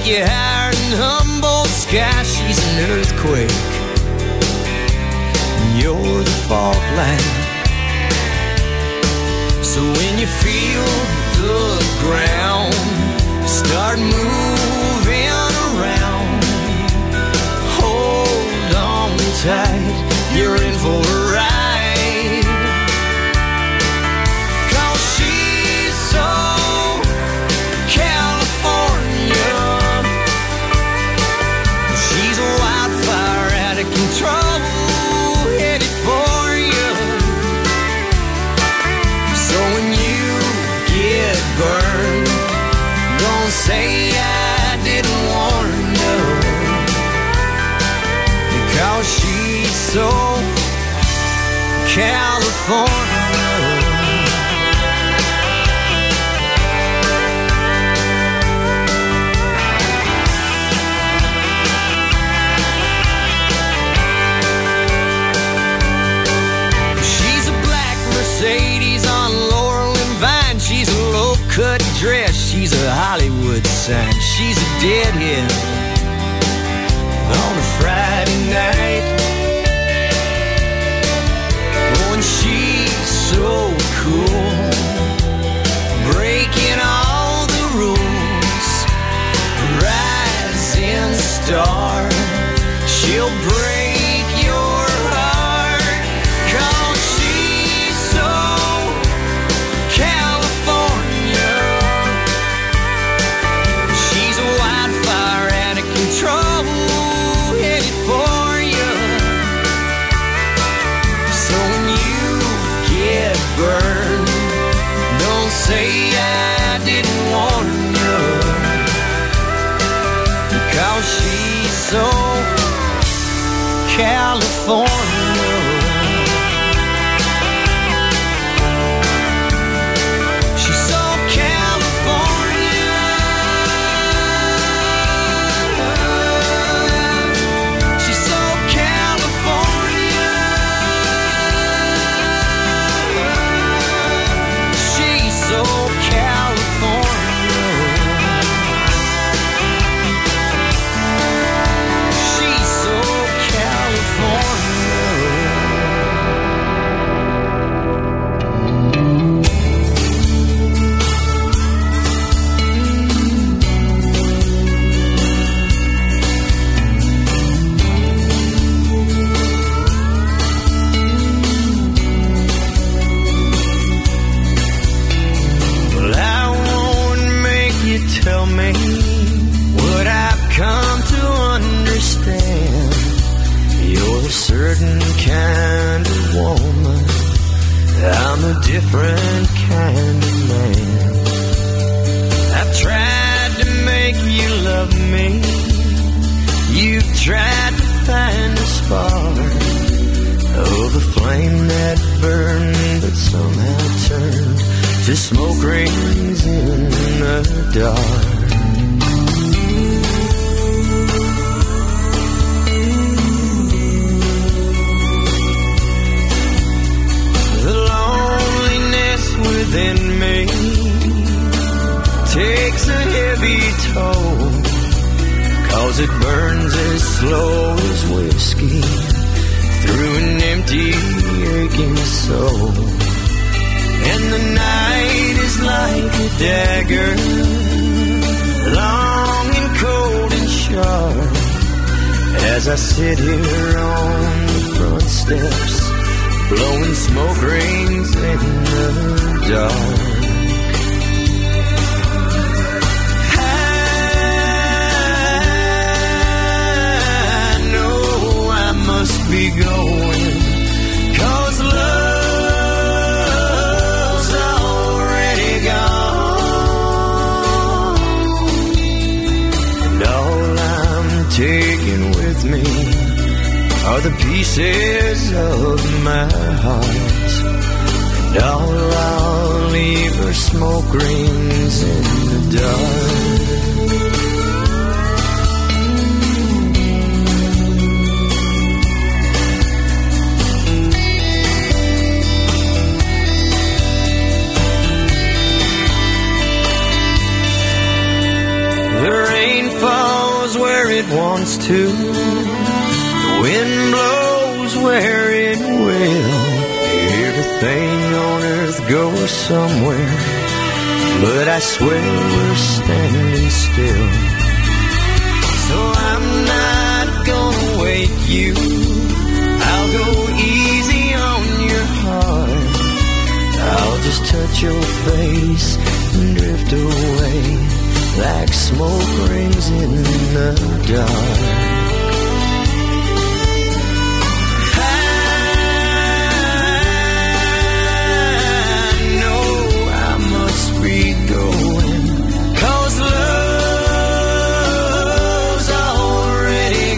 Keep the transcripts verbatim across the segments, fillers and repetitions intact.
you higher than Humboldt sky. She's an earthquake, and you're the fault line. So when you feel the ground start moving around, hold on tight, you're in for a ride. 'Cause she's so California. She's a wildfire out of control, headed for you. So when you get burned, don't say I didn't warn you. Because she's so California. She's a black Mercedes on Laurel and Vine. She's a low-cut dress. She's a Hollywood sign. She's a deadhead on a Friday night. Oh, and she's so cool, breaking all the rules. Rising star, she'll break your heart. 'Cause she's so California. She's a wildfire out of control, headed for you. So when you get burned, don't say I didn't warn you. Because she's so California. She's so California. She's so California. She's so California. She's so California. Well, I won't make you tell me what I've come to understand. You're a certain kind of woman, I'm a different kind of man. I've tried to make you love me, you've tried to find a spark of a flame that burned but somehow turned to smoke rings in the dark. The loneliness within me takes a heavy toll, 'cause it burns as slow as whiskey through an empty, aching soul. And the night is like a dagger, long and cold and sharp, as I sit here on the front steps, blowing smoke rings in the dark. I know I must be going, 'cause love's already gone. And all I'm taking with me are the pieces of my heart, and all I'll leave are smoke rings in the dark. The rain falls it wants to. The wind blows where it will. Everything on earth goes somewhere, but I swear we're standing still. So I'm not gonna wake you. I'll go easy on your heart. I'll just touch your face and drift away like smoke rings in the dark. I know I must be going, 'cause love's already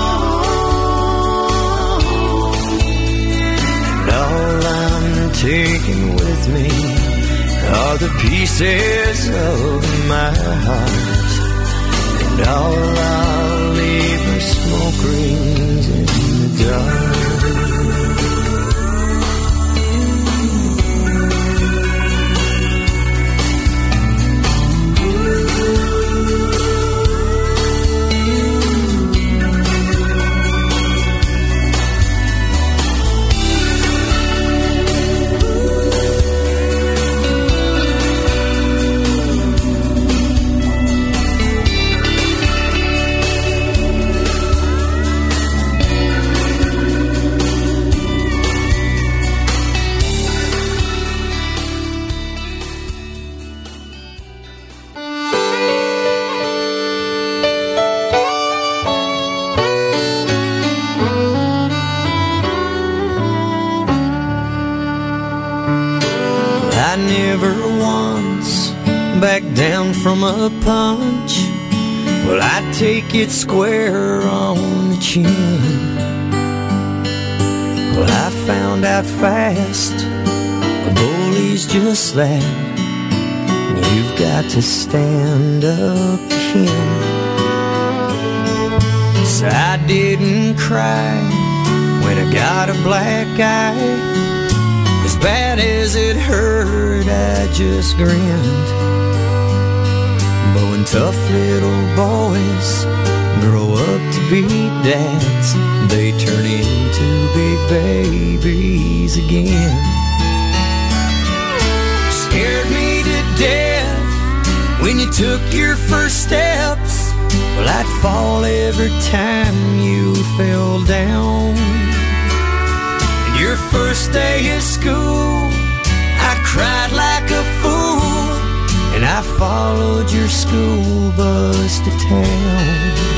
gone. And all I'm taking with me are the pieces of my heart, and all I'll leave are smoke rings in the dark. I never once backed down from a punch. Well, I take it square on the chin. Well, I found out fast a bully's just that. You've got to stand up to him. So I didn't cry when I got a black eye. As bad as it hurt, I just grinned. But when tough little boys grow up to be dads, they turn into big babies again. Scared me to death when you took your first steps. Well, I'd fall every time you fell down. Your first day of school, I cried like a fool, and I followed your school bus to town.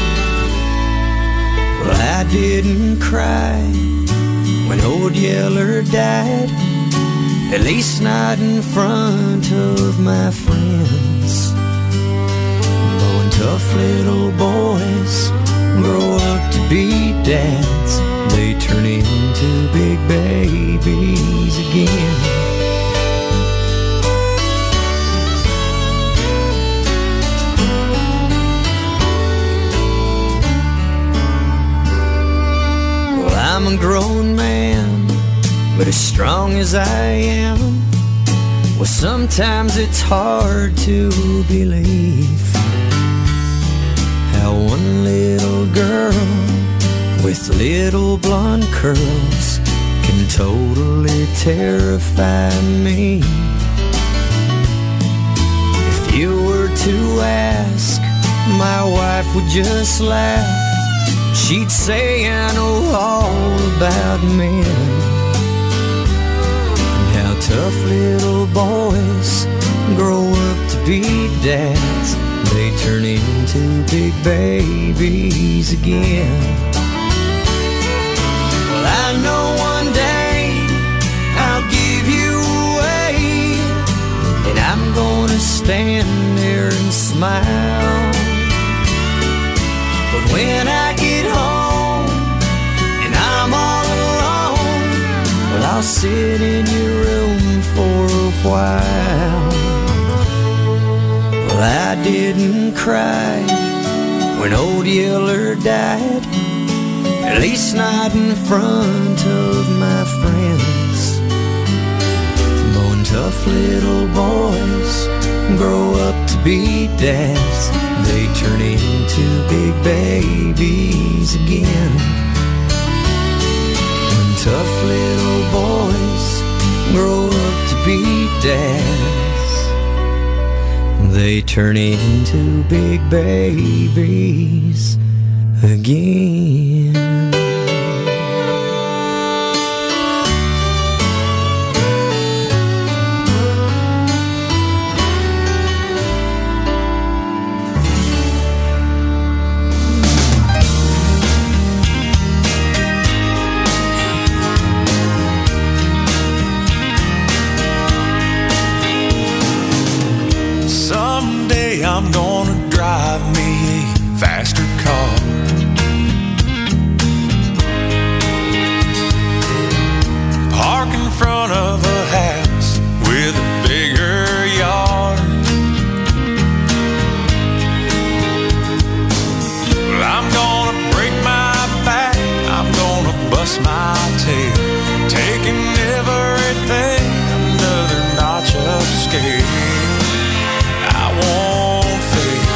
Well, I didn't cry when old Yeller died, at least not in front of my friends. But when tough little boys grow up to be dads, they turn into big babies again. Well, I'm a grown man, but as strong as I am, well, sometimes it's hard to believe how one little girl with little blonde curls can totally terrify me. If you were to ask, my wife would just laugh. She'd say I know all about men, and how tough little boys grow up to be dads. They turn into big babies again. I know one day I'll give you away, and I'm gonna stand there and smile. But when I get home and I'm all alone, well, I'll sit in your room for a while. Well, I didn't cry when old Yeller died, at least not in front of my friends. But when tough little boys grow up to be dads. They turn into big babies again. When tough little boys grow up to be dads, they turn into big babies again. I'm gonna drive me a faster car, park in front of a house with a bigger yard. Well, I'm gonna break my back, I'm gonna bust my tail, taking everything another notch upscale. I won't fade,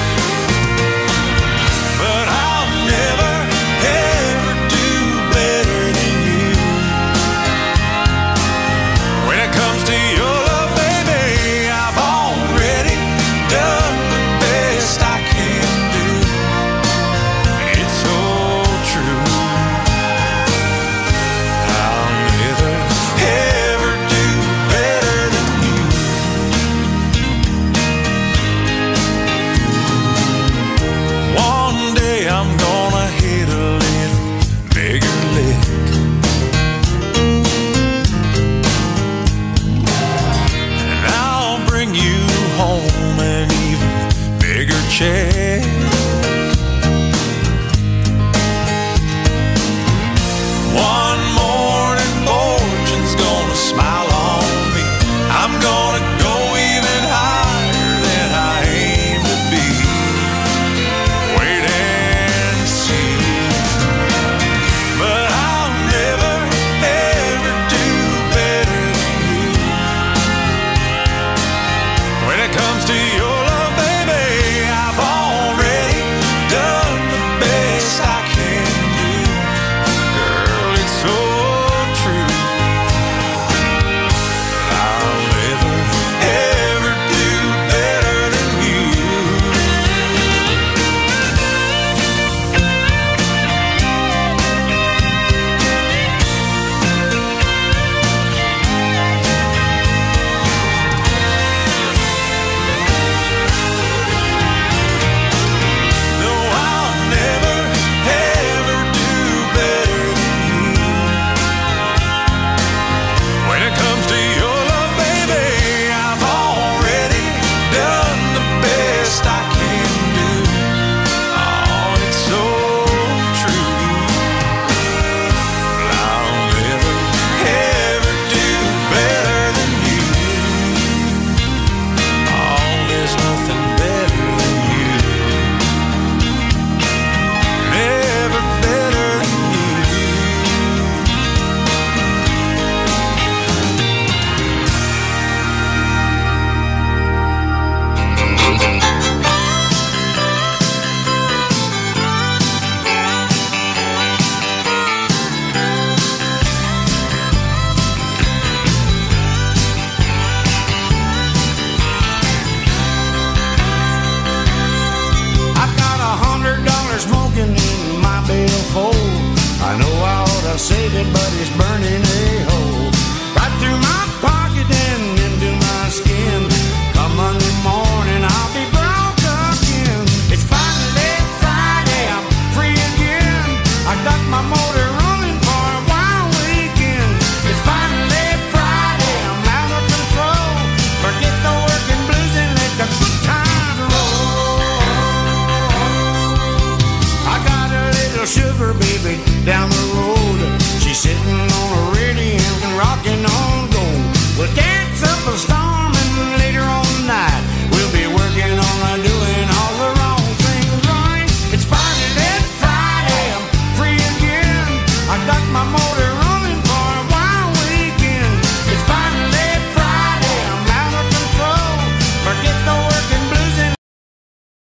but I'll never ever do better than you. When it comes to your love, baby, I've already done the best I can do. It's so true. I'll never ever do better than you. One day I'm gonna hit a little bigger lick, and I'll bring you home an even bigger check.